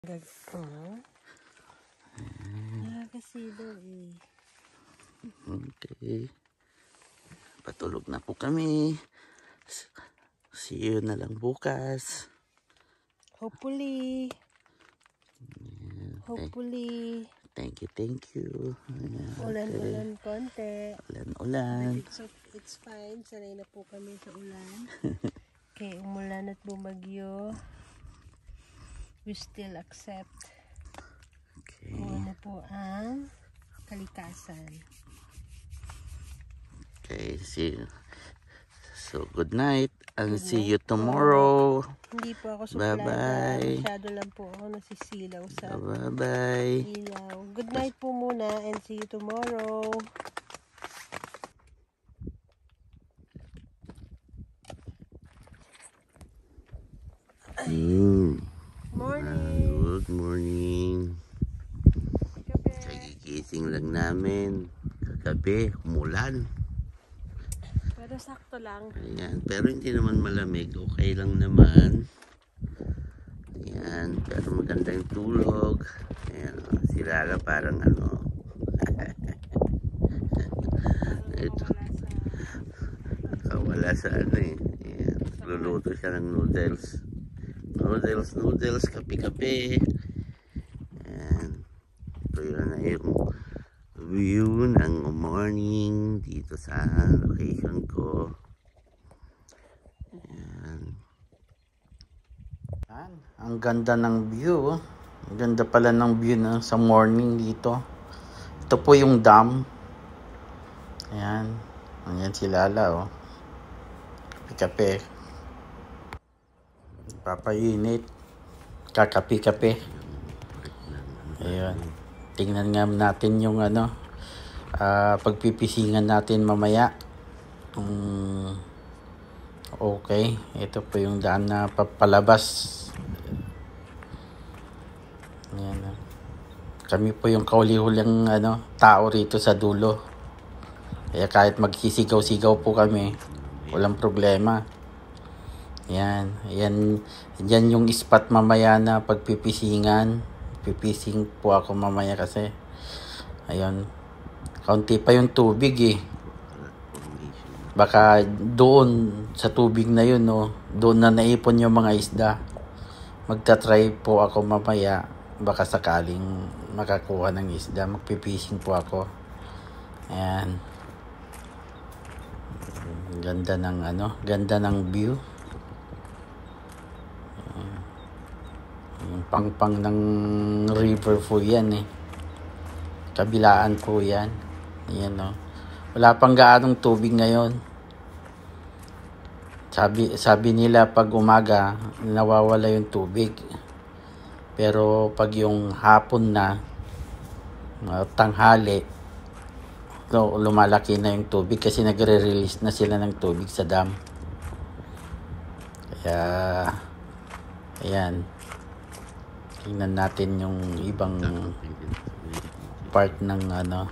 Nakakasilaw eh. Okay. Patulog na po kami. See you na lang bukas. Hopefully. Hopefully. Thank you. Ulan-ulan konti. Ulan-ulan. It's fine. Sanay na po kami sa ulan. Okay, umulan at bumagyo. We still accept. Okay. Kung ano po ang kalikasan. Okay, see you. So, good night. And see you tomorrow. Hindi po ako suplada. Bye-bye. Masyado lang po ako nasisilaw sa Bye-bye. ilaw. Good night po muna and see you tomorrow. Morning. Good morning. Kagigising lang namin. Kagabi, umulan. Pero sakto lang. Ayan, pero hindi naman malamig. Okay lang naman. Ayan, pero maganda yung tulog. Ayan, si Lala parang ano. Ito. Nakawala sa ano eh. Ayan, luluto siya ng noodles. Noodles, kape-kape. Ayan. Ito yun na yung view ng morning dito sa location ko. Ayan. Ang ganda ng view. Ang ganda pala ng view sa morning dito. Ito po yung dam. Ayan. Ayan si Lala oh. Kape-kape. Papainit. Kakape-kape. Ayan. Tingnan nga natin yung ano. Pagpipisingan natin mamaya. Okay. Ito po yung daan na papalabas. Ayan. Kami po yung kauli-huling tao rito sa dulo. Kaya kahit magsisigaw-sigaw po kami, walang problema. Yan yung spot mamaya na pagpipisingan. Pipising po ako mamaya kasi ayun, kaunti pa yung tubig eh. Baka doon sa tubig na yun doon na naipon yung mga isda. Magta-try po ako mamaya, baka sakaling makakuha ng isda. Magpipising po ako. Ayan, ganda ng view. Yung pangpang ng river po yan eh. Kabilaan po yan. Yan wala pang gaanong tubig ngayon. Sabi nila pag umaga nawawala yung tubig. Pero pag yung hapon na tanghali lumalaki na yung tubig kasi nagre-release na sila ng tubig sa dam. Kaya ayan. Tingnan natin yung ibang part ng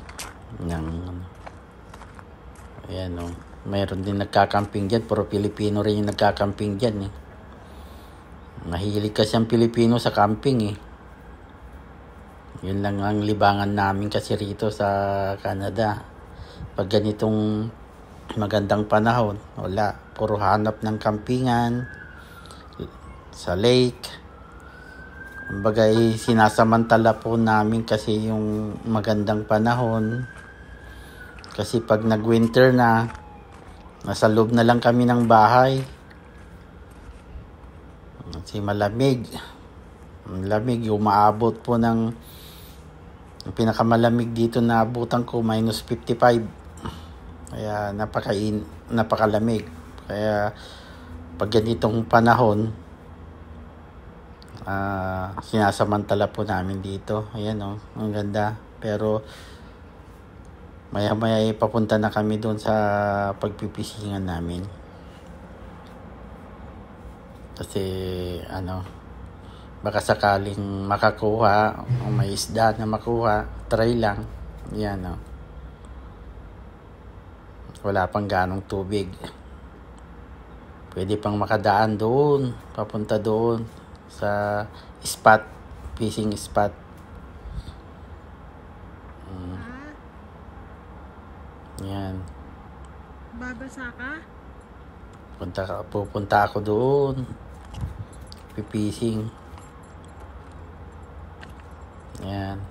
ayan mayroon din nagkakamping dyan, pero Pilipino rin yung nagkakamping dyan eh. Mahilig kasi ang Pilipino sa camping eh. Yun lang ang libangan namin kasi rito sa Canada. Pag ganitong magandang panahon, wala, puro hanap ng campingan sa lake. Kumbaga sinasamantala po namin kasi yung magandang panahon. Kasi pag nag-winter na, nasa loob na lang kami ng bahay. Kasi malamig. Malamig, umaabot po ng ang pinakamalamig dito na abutan ko -55. Kaya napakalamig. Kaya pag ganitong panahon, sinasamantala po namin dito. Ayan ang ganda. Pero maya-maya papunta na kami doon sa pagpipisingan namin. Kasi baka sakaling makakuha o may isda na makuha, try lang. Yan wala pang ganong tubig. Pwede pang makadaan doon, papunta doon sa spot fishing spot. Yan. Babasa ka? Pupunta ako doon. Pipishing. Yan.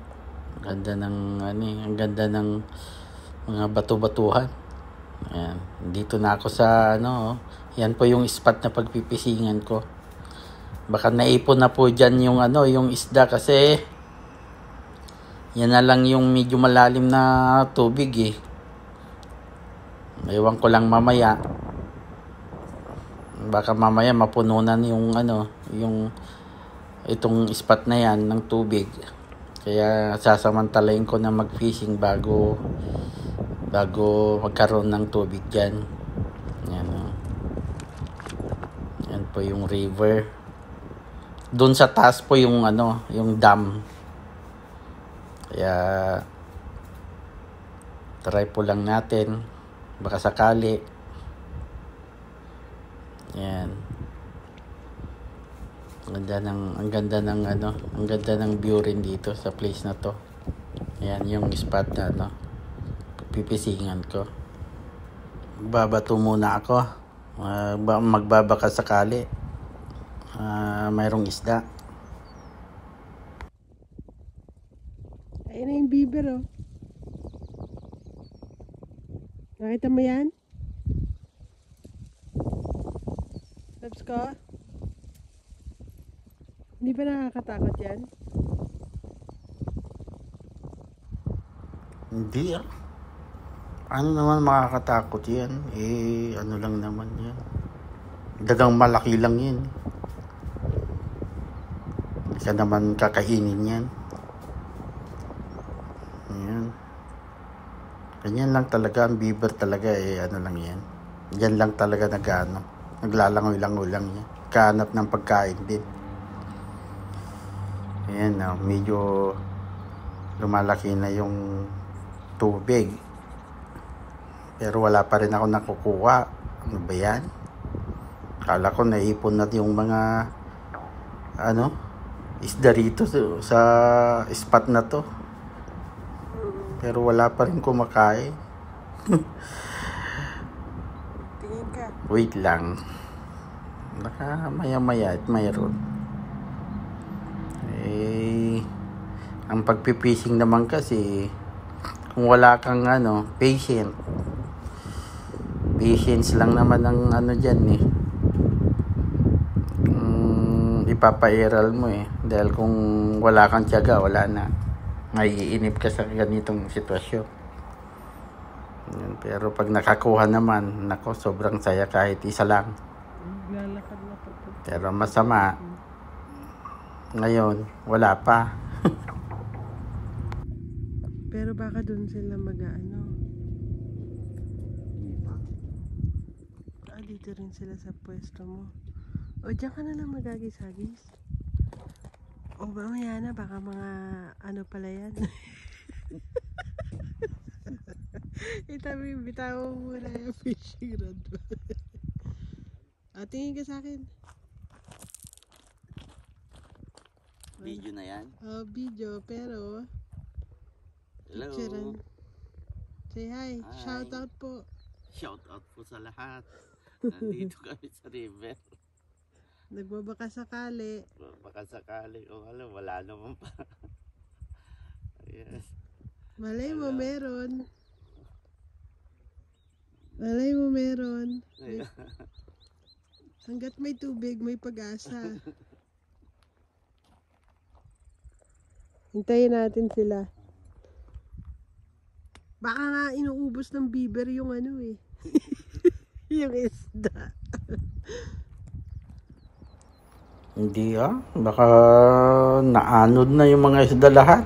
Ang ganda ng mga bato-batuhan. Yan. Dito na ako sa yan po yung spot na pagpipisingan ko. Baka naipon na po dyan yung isda kasi yan na lang yung medyo malalim na tubig eh. Ewan ko lang mamaya. Baka mamaya mapununan yung itong spot na yan ng tubig. Kaya sasamantalain ko na mag-fishing bago magkaroon ng tubig dyan. Yan o. Yan po yung river. Doon sa taas po yung dam. Kaya try po lang natin. Baka sakali. Yan. Ang ganda ng view rin dito sa place na to. Yan yung spot na pipisingan ko. Magbabato muna ako. Magbabaka sakali. Mayroong isda. Ayun na yung beaver oh. Nakita mo yan? Labs ko? Hindi ba nakakatakot yan? Hindi ah. Ano naman makakatakot yan? Ano lang naman yan. Dagang malaki lang yan. Hindi ka naman kakainin yan. Ayan. Ganyan lang talaga ang beaver talaga ano lang yan. Yan lang talaga naglalangoy-langoy lang yan. Kahanap ng pagkain din. Ayan medyo lumalaki na yung tubig. Pero wala pa rin ako nakukuha. Ano ba yan? Kala ko naipon na yung mga isda rito sa spot na to. Pero wala pa rin kumakain. Tingin ka. Wait lang. Baka maya-maya at mayroon. Ang pagpipishing naman kasi kung wala kang patience lang naman ang dyan ipapairal mo dahil kung wala kang tiyaga, wala na. Maiinip ka sa ganitong sitwasyon. Pero pag nakakuha naman, nako, sobrang saya kahit isa lang. Lalakad na pa. Pero masama, ngayon, wala pa. Pero baka dun sila dito rin sila sa pwesto mo. O, diyan ka na lang magagis-agis. O, mamaya na, baka mga pala yan. Bitaw mo muna yung fishing rod. Tingin ka sa akin. Video na yan? Video, pero hello. Picturean. Say hi. Shout out po. Shout out po sa lahat. Nandito kami sa river. Nagbabaka sakali. Baka sakali. Wala naman pa. Yes. Malay mo meron. Malay mo meron. Hanggat may tubig, may pag-asa. Hintayin natin sila. Baka nga inuubos ng beaver yung yung isda. Hindi baka naanod na yung mga isda lahat.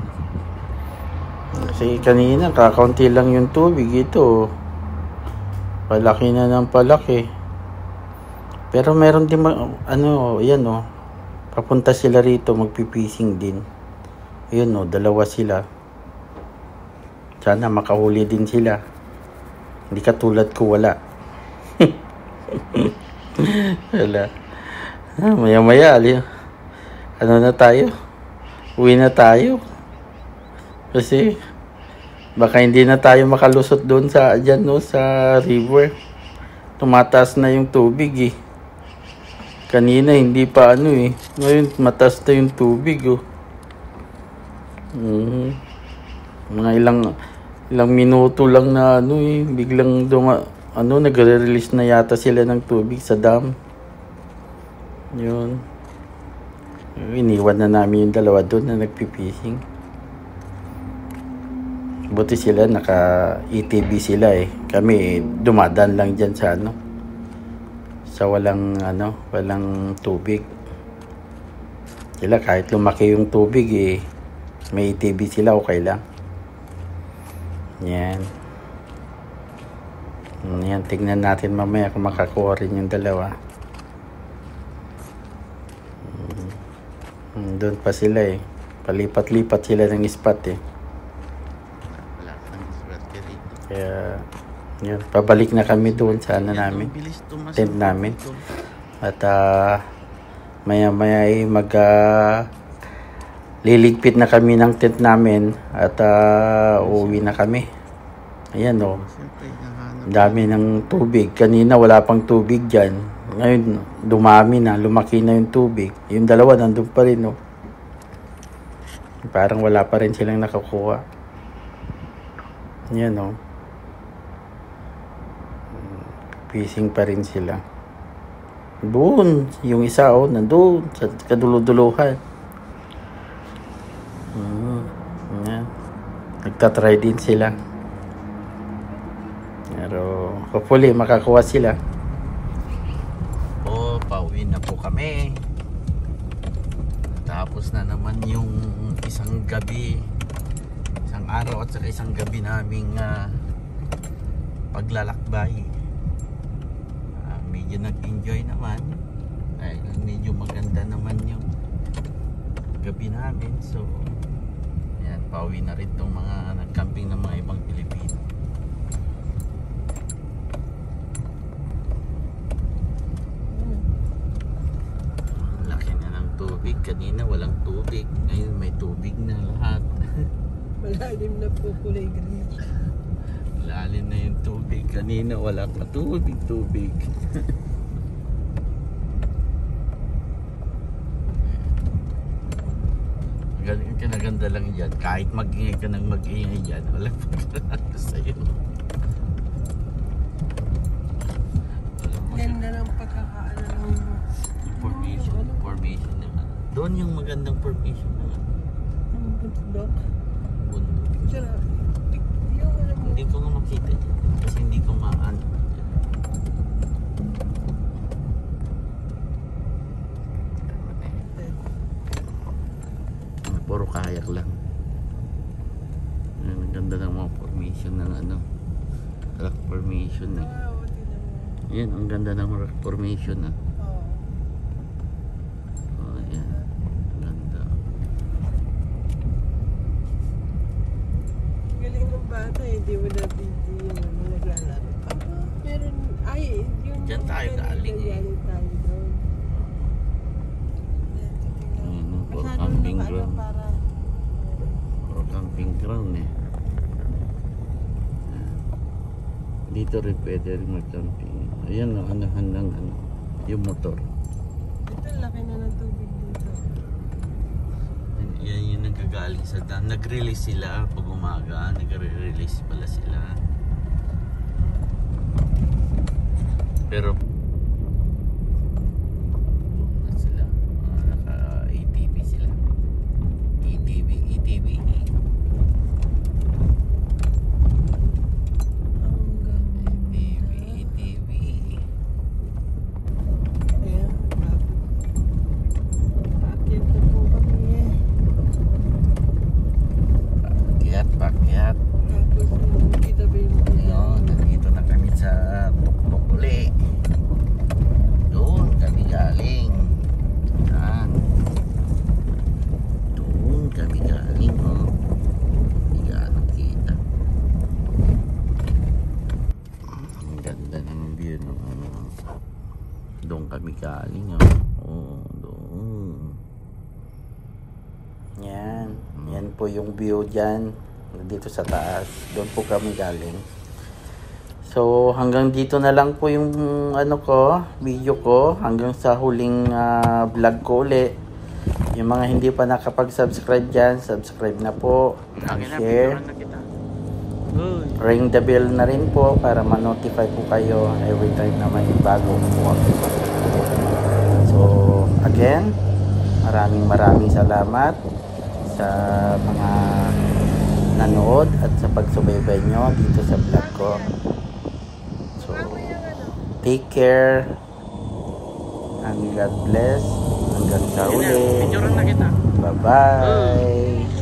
Kasi kanina kakaunti lang yung tubig. Ito palaki na ng palaki. Pero meron din yan papunta sila rito, magpipising din. Ayun dalawa sila. Sana makahuli din sila. Hindi katulad ko, wala. Wala. Maya-maya, ano na tayo? Uwi na tayo. Kasi baka hindi na tayo makalusot doon sa dyan, no, sa river. Tumataas na yung tubig eh. Kanina hindi pa ano eh. Ngayon mataas na yung tubig oh. Mga ilang minuto lang na ano eh, biglang nagre-release na yata sila ng tubig sa dam. Yun. Iniwan na namin yung dalawa doon na nagpipishing. Buti sila naka-ETV sila eh. Kami dumadaan lang dyan sa sa walang tubig. Sila kahit lumaki yung tubig eh, may ETV sila, okay lang. Yan. Yan, tignan natin mamaya kung makakuha rin yung dalawa. Doon pa sila eh. Palipat-lipat sila ng spot eh. Kaya, yun, pabalik na kami doon sa namin. Tent namin. At maya-maya ay liligpit na kami ng tent namin at uuwi na kami. Ayan o. Dami ng tubig. Kanina wala pang tubig dyan. Ngayon dumami na. Lumaki na yung tubig. Yung dalawa nandun pa rin o. Parang wala pa rin silang nakakuha. Ayan o. Fishing pa rin sila. Doon. Yung isa o. Nandun. Sa kaduluduluhan. Ayan. Nagtatry din sila. Pero hopefully makakuha sila. Pauwi na po kami. Tapos na naman yung isang araw at saka isang gabi naming paglalakbay. Medyo nag-enjoy naman. Medyo maganda naman yung gabi namin. So yan, pauwi na rin tong mga nag-camping ng mga ibang Pilipino. Laki na ng tubig. Kanina walang tubig. Ngayon may tubig na lahat. Malalim na po, kulay green. Lalim na yung tubig. Kanina wala pa tubig. Kinaganda lang dyan. Kahit mag-ingay ka ng mag-ingay dyan, walang pagkakala sa'yo. Ganda ng pagkakaano ng formation naman. Doon yung magandang formation naman. Ang bundok. Bundok. Hindi ko nga makita dyan. Kasi hindi ko maan. Puro kayak lang. Ang ganda ng mga formation ng rock formation eh. Yan, ang ganda ng rock formation ah. Oh, yan. Ganda. Galing ng bata, hindi mo na video yung naglalaro. Meron, yung Diyan tayo galing eh. Tayo doon. For camping ground. For camping ground eh. Dito rin pwede rin mag-camping. Ayan ang anahan ng yung motor. Ito laki na ng tubig dito. Yan yung nagagaling sa dam. Nag-release sila pag umaga. Nag-release pala sila. Pero nandito na kami sa tuktok uli. Yan. Yan po yung view dyan. Dito sa taas. Doon po kami galing. So, hanggang dito na lang po yung video ko. Hanggang sa huling vlog ko ulit. Yung mga hindi pa nakapag-subscribe dyan, subscribe na po. Share. Ring the bell na rin po para ma-notify po kayo every time na may bago po. So, again, maraming salamat sa mga nanood at sa pagsubaybay nyo dito sa vlog ko. So, take care and God bless. Hanggang sa uli. Bye-bye.